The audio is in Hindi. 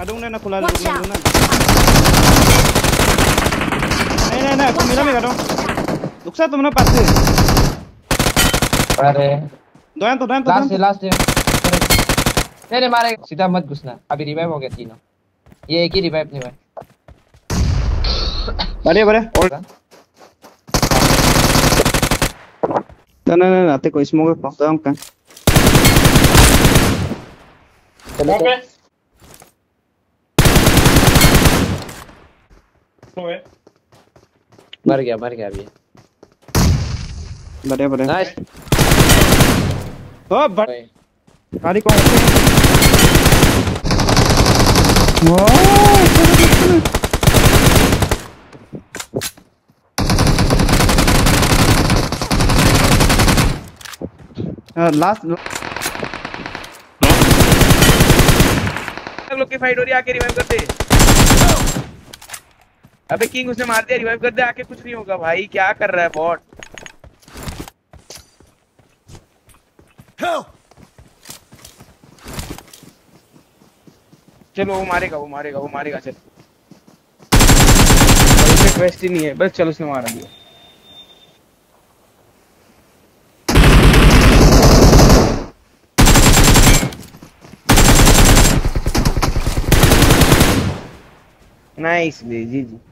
रूम ने ना खुला रूम ना नहीं मिला मैं कर रहा हूं दुखसा तुमने पास अरे दोयन लास्ट नहीं मारे सीधा मत घुसना अभी रिवाइव हो गया तीनों ये एक ही रिवाइव नहीं भाई बड़े और ना आते कोई स्मोक पकता हम का चलो मर गया अभी बड़े नाइस ओ गाड़ी कौन लास्ट लोग की फाइट हो रही है आके रिवाइव कर दे अबे किंग उसने मार दिया रिवाइव कर दे आके कुछ नहीं होगा भाई क्या कर रहा है बॉट चलो वो मारेगा चल उसने क्वेस्ट ही नहीं है बस चलो उसने मारा दिया नाइस जी